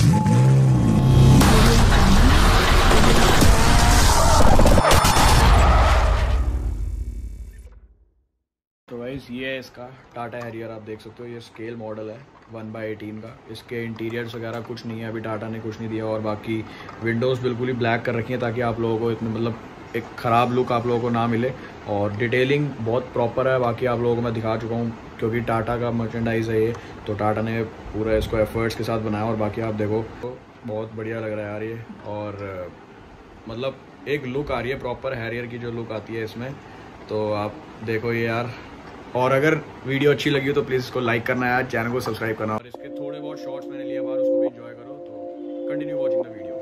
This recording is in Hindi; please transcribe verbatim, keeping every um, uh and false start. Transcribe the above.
तो गाइस ये है इसका टाटा हैरियर, आप देख सकते हो ये स्केल मॉडल है वन बाई एटीन का। इसके इंटीरियर्स वगैरह कुछ नहीं है, अभी टाटा ने कुछ नहीं दिया, और बाकी विंडोज़ बिल्कुल ही ब्लैक कर रखी है ताकि आप लोगों को इतने मतलब एक ख़राब लुक आप लोगों को ना मिले। और डिटेलिंग बहुत प्रॉपर है, बाकी आप लोगों को मैं दिखा चुका हूँ क्योंकि टाटा का मर्चेंडाइज है ये, तो टाटा ने पूरा इसको एफर्ट्स के साथ बनाया। और बाकी आप देखो तो बहुत बढ़िया लग रहा है यार ये, और मतलब एक लुक आ रही है प्रॉपर हैरियर की जो लुक आती है इसमें, तो आप देखो ये यार। और अगर वीडियो अच्छी लगी हो तो प्लीज़ इसको लाइक करना है यार, चैनल को सब्सक्राइब करना, और इसके थोड़े बहुत शॉर्ट्स मैंने लिए बाहर, उसको भी एंजॉय करो। तो कंटिन्यू वॉचिंग द वीडियो।